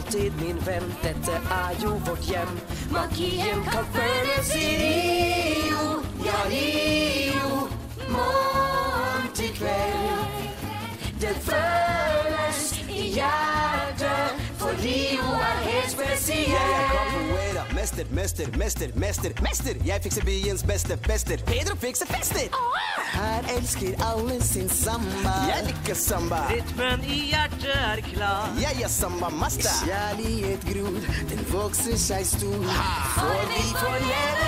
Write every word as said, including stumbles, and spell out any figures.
alltid, min venn. Dette er jo vårt hjem. Magien kan føles i Rio, ja, Rio. Morgen til kveld. Den føles i hjertet, for Rio er helt spesiell. Jeg er capoeira, mester, mester, mester, mester, mester. Jeg fikser byens beste bester. Pedro fikser fester. Her elsker alle sin samba. Jeg liker samba. Rytmen i hjertet er klar. Jeg er samba-master. Kjærlighet gror, den vokser seg stor. For vi får leve